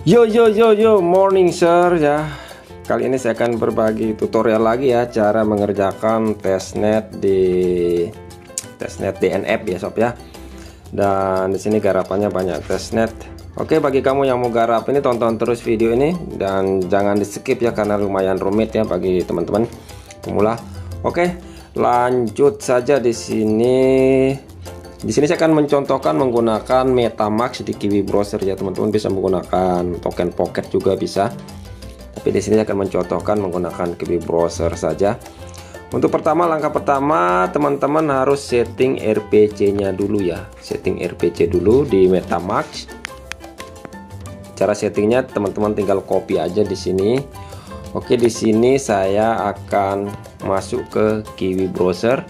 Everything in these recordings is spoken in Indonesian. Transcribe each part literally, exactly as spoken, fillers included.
Yo yo yo yo morning sir ya. Kali ini saya akan berbagi tutorial lagi ya, cara mengerjakan testnet di testnet D N F ya sob ya. Dan di sini garapannya banyak testnet. Oke, bagi kamu yang mau garap ini tonton terus video ini dan jangan di skip ya, karena lumayan rumit ya bagi teman-teman pemula. Oke, lanjut saja. Di sini Di sini saya akan mencontohkan menggunakan MetaMask di Kiwi Browser ya, teman-teman bisa menggunakan token Pocket juga bisa. Tapi di sini saya akan mencontohkan menggunakan Kiwi Browser saja. Untuk pertama, langkah pertama teman-teman harus setting R P C-nya dulu ya. Setting R P C dulu di MetaMask. Cara settingnya teman-teman tinggal copy aja di sini. Oke, di sini saya akan masuk ke Kiwi Browser.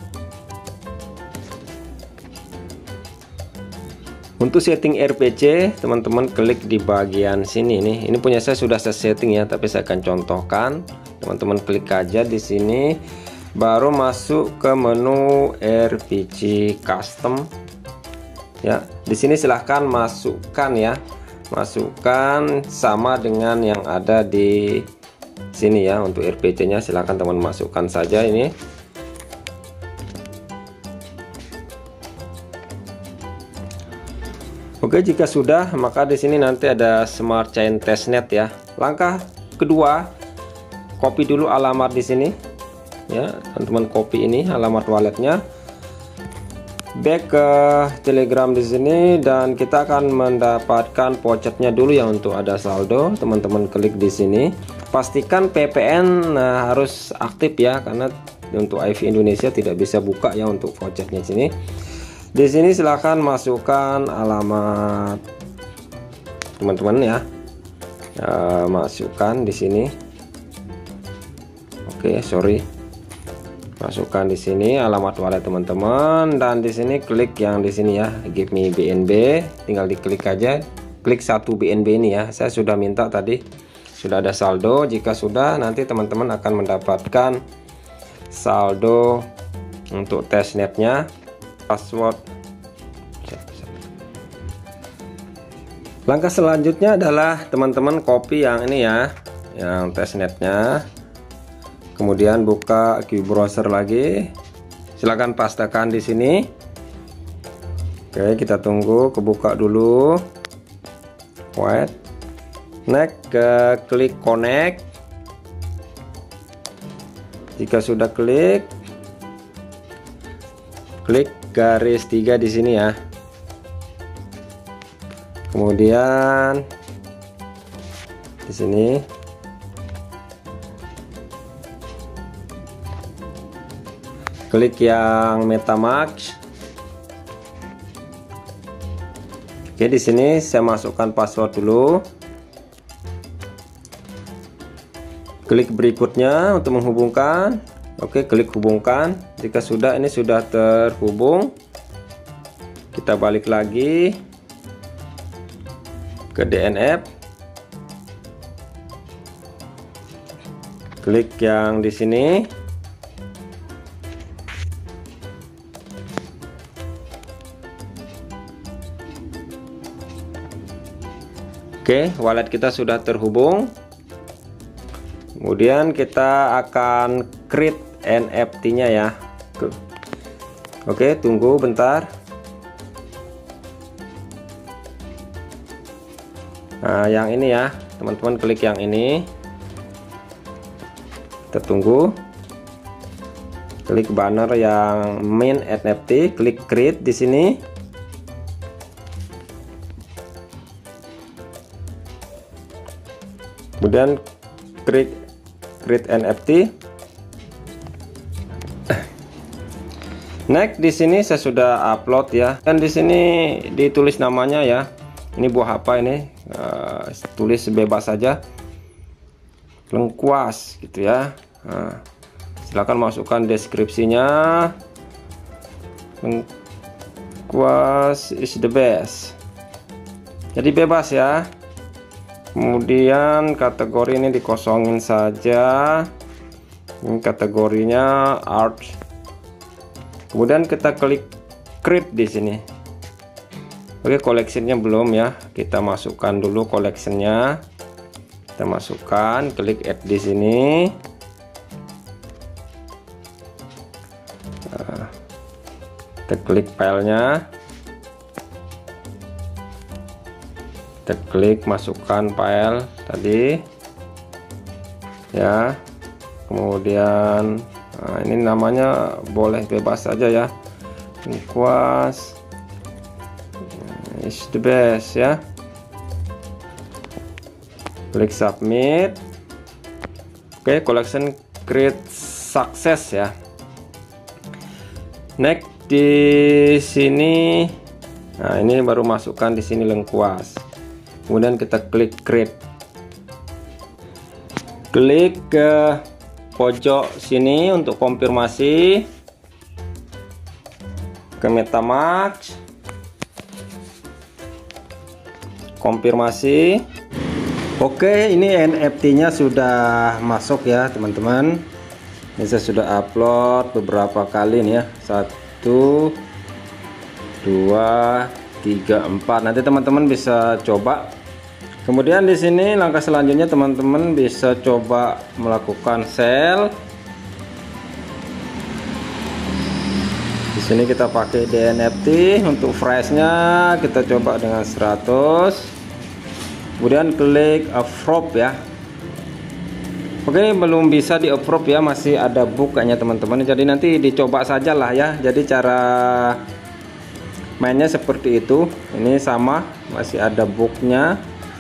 Untuk setting R P C, teman-teman klik di bagian sini nih. Ini punya saya sudah saya setting ya, tapi saya akan contohkan. Teman-teman klik aja di sini, baru masuk ke menu R P C custom. Ya, di sini silahkan masukkan ya. Masukkan sama dengan yang ada di sini ya. Untuk R P C-nya silahkan teman masukkan saja ini. Oke, jika sudah, maka di sini nanti ada Smart Chain Testnet ya. Langkah kedua, copy dulu alamat di sini. Ya, teman-teman copy ini alamat walletnya. Back ke Telegram di sini dan kita akan mendapatkan vouchernya dulu ya untuk ada saldo. Teman-teman klik di sini. Pastikan P P N nah, harus aktif ya, karena untuk I V Indonesia tidak bisa buka ya untuk vouchernya sini. Di sini silahkan masukkan alamat teman-teman ya. Ya, masukkan di sini. Oke, sorry. Masukkan di sini alamat wallet teman-teman dan di sini klik yang di sini ya, give me B N B. Tinggal diklik aja. Klik satu B N B ini ya. Saya sudah minta tadi. Sudah ada saldo. Jika sudah, nanti teman-teman akan mendapatkan saldo untuk testnetnya. Password. Langkah selanjutnya adalah teman-teman copy yang ini ya, yang testnetnya, kemudian buka Kiwi Browser lagi, silakan pastekan di sini. Oke, kita tunggu kebuka dulu. Wait, next ke klik connect. Jika sudah klik, klik garis tiga di sini ya. Kemudian di sini klik yang MetaMask. Oke, di sini saya masukkan password dulu. Klik berikutnya untuk menghubungkan. Oke, klik hubungkan. Jika sudah, ini sudah terhubung, kita balik lagi ke D N F. Klik yang di sini. Oke, wallet kita sudah terhubung. Kemudian kita akan create N F T-nya ya. Oke, tunggu bentar. Nah, yang ini ya, teman-teman klik yang ini. Kita tunggu. Klik banner yang main N F T, klik create di sini. Kemudian klik create N F T. Next, di sini saya sudah upload ya, dan di sini ditulis namanya ya. Ini buah apa ini? Uh, tulis bebas saja, lengkuas gitu ya. Nah, silakan masukkan deskripsinya. Lengkuas is the best. Jadi bebas ya. Kemudian kategori ini dikosongin saja. Ini kategorinya art. Kemudian kita klik create di sini. Oke, collectionnya belum ya, kita masukkan dulu collectionnya. Kita masukkan, klik add di sini. Nah, kita klik filenya, kita klik masukkan file tadi ya. Kemudian nah ini namanya boleh bebas saja ya, lengkuas is the best ya. Klik submit. Oke, collection create success ya. Next di sini, nah ini baru masukkan di sini lengkuas. Kemudian kita klik create. Klik ke pojok sini untuk konfirmasi ke MetaMask. Konfirmasi. Oke, ini N F T-nya sudah masuk ya teman-teman. Ini saya sudah upload beberapa kali nih ya. Satu, dua, tiga, empat. Nanti teman-teman bisa coba. Kemudian di sini langkah selanjutnya teman-teman bisa coba melakukan sell. Di sini kita pakai D N F T untuk price-nya kita coba dengan seratus. Kemudian klik approve ya. Oke, ini belum bisa di approve ya, masih ada book kayaknya teman-teman. Jadi nanti dicoba saja lah ya. Jadi cara mainnya seperti itu. Ini sama, masih ada booknya.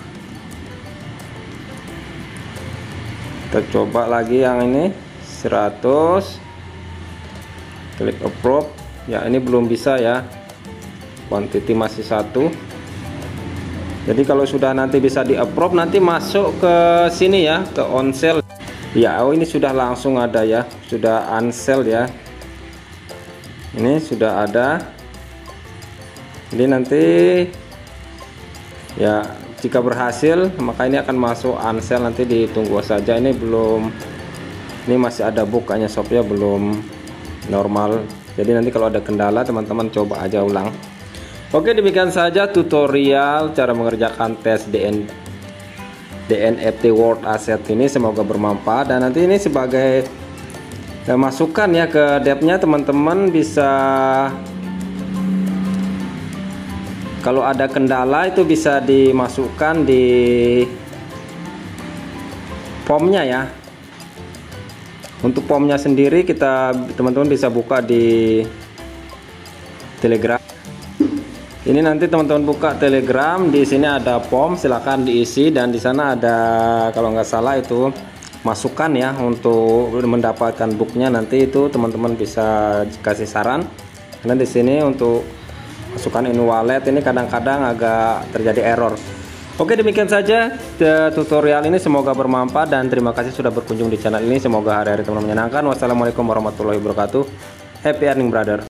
Kita coba lagi yang ini seratus. Klik approve. Ya, ini belum bisa ya. Quantity masih satu. Jadi kalau sudah nanti bisa di approve, nanti masuk ke sini ya, ke on sale ya. Oh, ini sudah langsung ada ya, sudah on sale ya, ini sudah ada. Jadi nanti ya jika berhasil maka ini akan masuk on sale, nanti ditunggu saja. Ini belum, ini masih ada bukanya shopnya belum normal. Jadi nanti kalau ada kendala teman-teman coba aja ulang. Oke, demikian saja tutorial cara mengerjakan tes D N F T World Asset ini. Semoga bermanfaat, dan nanti ini sebagai ya, masukan ya ke devnya. Teman-teman bisa kalau ada kendala itu bisa dimasukkan di formnya ya. Untuk formnya sendiri kita teman-teman bisa buka di Telegram. Ini nanti teman-teman buka Telegram, di sini ada form, silahkan diisi, dan di sana ada kalau nggak salah itu masukan ya untuk mendapatkan booknya. Nanti itu teman-teman bisa kasih saran. Karena di sini untuk masukkan in wallet ini kadang-kadang agak terjadi error. Oke, demikian saja tutorial ini, semoga bermanfaat dan terima kasih sudah berkunjung di channel ini. Semoga hari-hari teman-teman menyenangkan. Wassalamualaikum warahmatullahi wabarakatuh. Happy earning brother.